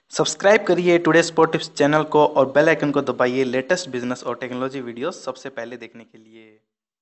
Subscribe करिए today sport tips channel को और बेल आइकन को दबाइए लेटेस्ट बिजनेस और टेक्नोलॉजी वीडियोस सबसे पहले देखने के लिए।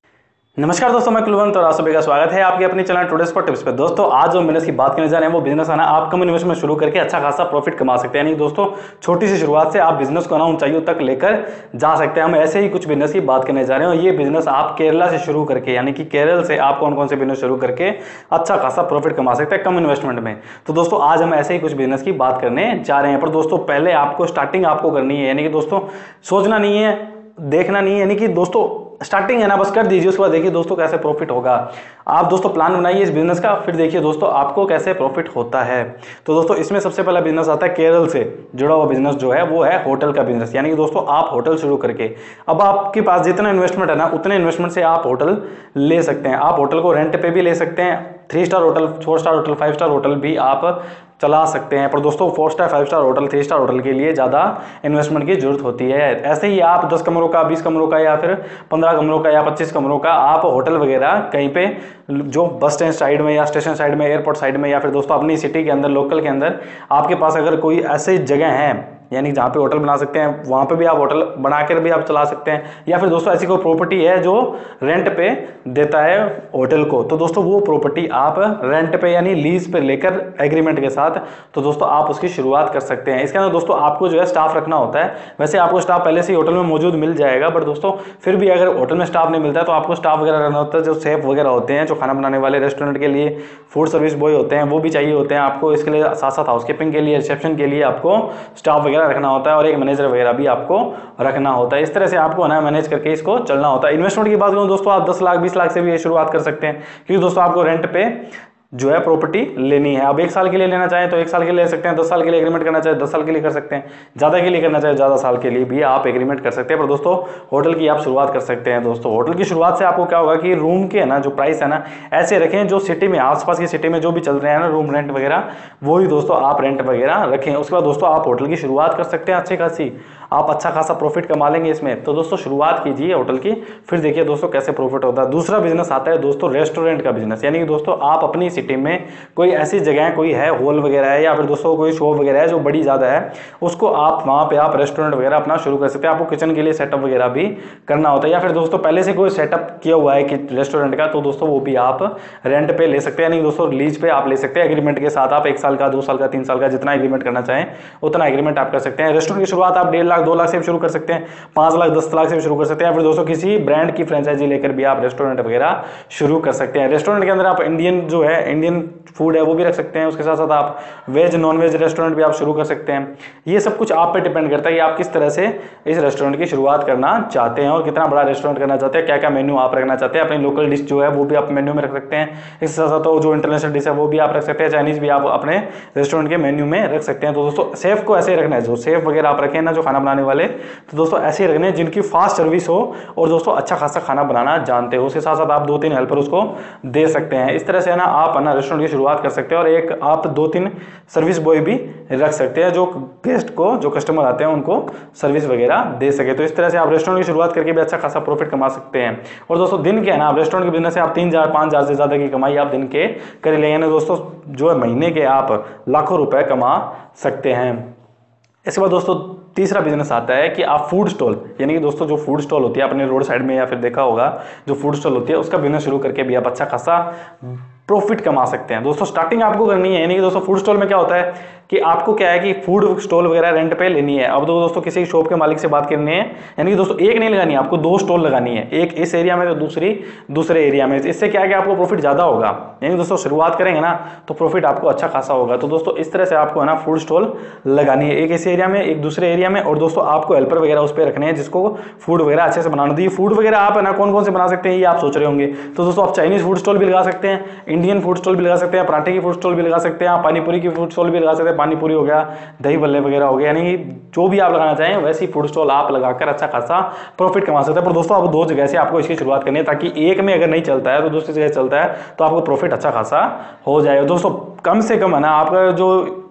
नमस्कार दोस्तों, मैं कुलवंत और आप सभी का स्वागत है आपके अपने चैनल टुडे स्पोर्ट टिप्स पे। दोस्तों आज जो बिजनेस की बात करने जा रहे हैं वो बिजनेस है ना, आप कम इन्वेस्टमेंट शुरू करके अच्छा खासा प्रॉफिट कमा सकते हैं। यानी दोस्तों छोटी सी शुरुआत से आप बिजनेस को ना ऊंचाइयों तक लेकर जा सकते हैं। हम ऐसे ही कुछ बिजनेस की बात करने जा रहे हैं और ये बिजनेस आप केरला से शुरू करके, यानी कि केरल से आप कौन कौन से बिजनेस शुरू करके अच्छा खासा प्रॉफिट कमा सकते हैं कम इन्वेस्टमेंट में। तो दोस्तों आज हम ऐसे ही कुछ बिजनेस की बात करने जा रहे हैं। पर दोस्तों पहले आपको स्टार्टिंग आपको करनी है, यानी कि दोस्तों सोचना नहीं है, देखना नहीं है, यानी कि दोस्तों स्टार्टिंग है ना, बस कर दीजिए। उसके बाद देखिए दोस्तों कैसे प्रॉफिट होगा। आप दोस्तों प्लान बनाइए इस बिजनेस का, फिर देखिए दोस्तों आपको कैसे प्रॉफिट होता है। तो दोस्तों इसमें सबसे पहला बिजनेस आता है केरल से जुड़ा हुआ बिजनेस, जो है वो है होटल का बिजनेस। यानी कि दोस्तों आप होटल शुरू करके, अब आपके पास जितना इन्वेस्टमेंट है ना उतने इन्वेस्टमेंट से आप होटल ले सकते हैं। आप होटल को रेंट पे भी ले सकते हैं, 3 star hotel, 4 star hotel, 5 star hotel भी आप चला सकते हैं। पर दोस्तों 4 star, 5 star hotel, 3 star hotel के लिए ज़्यादा इन्वेस्टमेंट की जरूरत होती है। ऐसे ही आप 10 कमरों का, 20 कमरों का या फिर 15 कमरों का या 25 कमरों का आप होटल वगैरह कहीं पे जो बस स्टैंड साइड में या स्टेशन साइड में, एयरपोर्ट साइड में, या फिर दोस्तों अपनी सिटी के अंदर, लोकल के अंदर आपके पास अगर कोई ऐसी जगह है यानी जहाँ पे होटल बना सकते हैं, वहाँ पे भी आप होटल बनाकर भी आप चला सकते हैं। या फिर दोस्तों ऐसी कोई प्रॉपर्टी है जो रेंट पे देता है होटल को, तो दोस्तों वो प्रॉपर्टी आप रेंट पे यानी लीज पे लेकर एग्रीमेंट के साथ, तो दोस्तों आप उसकी शुरुआत कर सकते हैं। इसके अंदर दोस्तों आपको जो है स्टाफ रखना होता है। वैसे आपको स्टाफ पहले से ही होटल में मौजूद मिल जाएगा, बट दोस्तों फिर भी अगर होटल में स्टाफ नहीं मिलता है तो आपको स्टाफ वगैरह रखना होता है। जो शेफ वगैरह होते हैं, जो खाना बनाने वाले रेस्टोरेंट के लिए फूड सर्विस बॉय होते हैं, वो भी चाहिए होते हैं आपको। इसके लिए साथ साथ हाउसकीपिंग के लिए, रिसेप्शन के लिए आपको स्टाफ वगैरह रखना होता है और एक मैनेजर वगैरह भी आपको रखना होता है। इस तरह से आपको ना मैनेज करके इसको चलना होता है। इन्वेस्टमेंट की बात करूं दोस्तों, आप 10 लाख 20 लाख से भी ये शुरुआत कर सकते हैं, क्योंकि दोस्तों आपको रेंट पे जो है प्रॉपर्टी लेनी है। अब 1 साल के लिए लेना चाहें तो 1 साल के लिए ले सकते हैं, 10 साल के लिए एग्रीमेंट करना चाहे 10 साल के लिए कर सकते हैं, ज्यादा के लिए करना चाहे ज्यादा साल के लिए भी आप एग्रीमेंट कर सकते हैं। पर दोस्तों होटल की आप शुरुआत कर सकते हैं। दोस्तों होटल की शुरुआत से आपको क्या होगा कि रूम के ना जो प्राइस है ना ऐसे रखें जो सिटी में, आसपास की सिटी में जो भी चल रहे हैं ना रूम रेंट वगैरह, वही दोस्तों आप रेंट वगैरह रखें। उसके बाद दोस्तों आप होटल की शुरुआत कर सकते हैं अच्छी खासी, आप अच्छा खासा प्रॉफिट कमा लेंगे इसमें। तो दोस्तों शुरुआत कीजिए होटल की, फिर देखिए दोस्तों कैसे प्रॉफिट होता है। दूसरा बिजनेस आता है दोस्तों रेस्टोरेंट का बिजनेस। यानी कि दोस्तों आप अपनी सिटी में कोई ऐसी जगह कोई है, हॉल वगैरह है, या फिर दोस्तों कोई शॉप वगैरह है जो बड़ी ज़्यादा है, उसको आप वहाँ पे आप रेस्टोरेंट वगैरह अपना शुरू कर सकते हैं। आपको किचन के लिए सेटअप वगैरह भी करना होता है, या फिर दोस्तों पहले से कोई सेटअप किया हुआ है कि रेस्टोरेंट का, तो दोस्तों वो भी आप रेंट पे ले सकते हैं। यानी दोस्तों लीज पे आप ले सकते हैं एग्रीमेंट के साथ। आप 1 साल का, 2 साल का, 3 साल का जितना एग्रीमेंट करना चाहें उतना एग्रीमेंट आप कर सकते हैं। रेस्टोरेंट की शुरुआत आप 1.5 लाख 2 लाख से शुरू कर सकते हैं, 5 लाख 10 लाख से शुरू कर सकते हैं। फिर दोस्तों किसी ब्रांड की फ्रेंचाइजी लेकर भी आप रेस्टोरेंट वगैरह शुरू कर सकते हैं। रेस्टोरेंट के अंदर आप इंडियन जो है, इंडियन फूड है वो भी रख सकते हैं, उसके साथ साथ आप वेज नॉन वेज रेस्टोरेंट भी आप शुरू कर सकते हैं। ये सब कुछ आप पे डिपेंड करता है कि आप किस तरह से इस रेस्टोरेंट की शुरुआत करना चाहते हैं और कितना बड़ा रेस्टोरेंट करना चाहते हैं, क्या क्या मेन्यू आप रखना चाहते हैं। अपनी लोकल डिश जो है वो भी आप मेन्यू में रख सकते हैं, इसके साथ साथ जो इंटरनेशनल डिश है वो भी आप रख सकते हैं, चाइनीज भी आप अपने रेस्टोरेंट के मेन्यू में रख सकते हैं। तो दोस्तों सेफ को ऐसे ही रखना है, जो सेफ वगैरह आप रखें ना जो खाना बनाने वाले, तो दोस्तों ऐसे ही रखने जिनकी फास्ट सर्विस हो और दोस्तों अच्छा खासा खाना बनाना जानते हो। उसके साथ साथ आप 2-3 हेल्पर उसको दे सकते हैं। इस तरह से ना आप ना रेस्टोरेंट की शुरुआत कर सकते हैं और एक आप 2-3 सर्विस बॉय भी रख सकते हैं जो गेस्ट को, जो कस्टमर आते हैं उनको सर्विस वगैरह दे सके। तो इस तरह से आप रेस्टोरेंट की शुरुआत करके भी अच्छा खासा प्रॉफिट कमा सकते हैं। और दोस्तों दिन के है ना, आप रेस्टोरेंट के बिजनेस से आप 3,000 5,000 से ज्यादा की कमाई आप दिन के कर लेंगे ना दोस्तों, जो है महीने के आप लाखों रुपए कमा सकते हैं। इसके बाद दोस्तों तीसरा बिजनेस आता है कि आप फूड स्टॉल, यानी कि दोस्तों जो फूड स्टॉल होती है आपने रोड साइड में या फिर देखा होगा, जो फूड स्टॉल होती है उसका बिजनेस शुरू करके भी आप अच्छा खासा प्रॉफिट कमा सकते हैं। दोस्तों स्टार्टिंग आपको करनी है, यानी कि दोस्तों फूड स्टॉल में क्या होता है कि आपको क्या है कि फूड स्टॉल वगैरह रेंट पे लेनी है। अब तो दोस्तों किसी शॉप के मालिक से बात करनी है, यानी कि दोस्तों एक नहीं लगानी है, आपको 2 स्टॉल लगानी है, एक इस एरिया में तो दूसरी दूसरे एरिया में। इससे क्या है कि आपको प्रॉफिट ज्यादा होगा, यानी दोस्तों शुरुआत करेंगे ना तो प्रॉफिट आपको अच्छा खासा होगा। तो दोस्तों इस तरह से आपको है ना फूड स्टॉल लगानी है, एक इस एरिया में एक दूसरे एरिया में। और दोस्तों आपको हेल्पर वगैरह उस पर रखने हैं जिसको फूड वगैरह अच्छे से बनाना दी। फूड वगैरह आप है ना कौन कौन से बना सकते हैं ये आप सोच रहे होंगे, तो दोस्तों आप चाइनीज फूड स्टॉल भी लगा सकते हैं, इंडियन फूड स्टॉल भी लगा सकते हैं, पराठे की फूड स्टॉल भी लगा सकते हैं, आप पानीपुरी की फूड स्टॉल भी लगा सकते हैं, पानीपुरी हो गया, दही बल्ले वगैरह हो गए, यानी जो भी आप लगाना चाहें वैसी फूड स्टॉल आप लगाकर अच्छा खासा प्रॉफिट कमा सकते हैं। पर दोस्तों आप 2 जगह से आपको इसकी शुरुआत करनी है, ताकि एक में अगर नहीं चलता है तो दूसरी जगह चलता है तो आपको प्रॉफिट अच्छा खासा हो जाएगा। दोस्तों कम से कम है ना आपका जो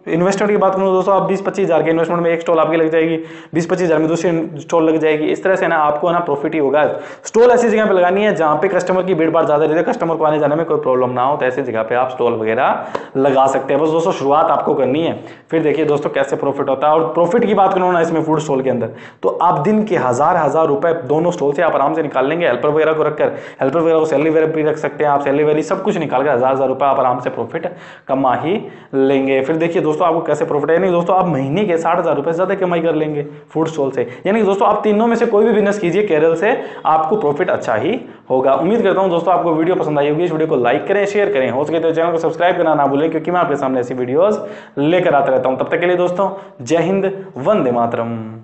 इन्वेस्टमेंट की बात करूँ दोस्तों, आप 20-25 हज़ार के इन्वेस्टमेंट में एक स्टॉल आपकी लग जाएगी, 20-25 हज़ार में दूसरी स्टॉल लग जाएगी। इस तरह से ना आपको ना प्रॉफिट ही होगा। स्टॉल ऐसी जगह पे लगानी है जहाँ पे कस्टमर की भीड़ भाड़ ज्यादा रहती है, कस्टमर को आने जाने में कोई प्रॉब्लम ना हो, तो ऐसी जगह पे आप स्टॉल वगैरह लगा सकते हैं। बस दोस्तों शुरुआत आपको करनी है, फिर देखिए दोस्तों कैसे प्रॉफिट होता है। और प्रॉफिट की बात करूँ ना इसमें फूड स्टॉल के अंदर, तो आप दिन के हजार रुपए दोनों स्टॉल से आप आराम से निकाल लेंगे। हेल्पर वगैरह को रखकर, हेल्पर वगैरह को सैलरी वगैरह भी रख सकते हैं आप, सैलरी वैली सब कुछ निकाल कर हजार रुपए आप आराम से प्रॉफिट कमा ही लेंगे। फिर देखिए दोस्तों आपको कैसे प्रॉफिट है, नहीं दोस्तों आप महीने के 60,000 रुपए ज्यादा कमाई कर लेंगे फूड स्टॉल से। यानी दोस्तों आप तीनों में से कोई भी बिजनेस कीजिए केरल से, आपको प्रॉफिट अच्छा ही होगा। उम्मीद करता हूं दोस्तों आपको वीडियो पसंद आई होगी। इस वीडियो को लाइक करें, शेयर करें, हो सके तो चैनल को सब्सक्राइब करना ना भूलें, क्योंकि मैं आपके सामने ऐसी वीडियोस लेकर आता रहता हूं। तब तक के लिए दोस्तों जय हिंद, वंदे मातरम।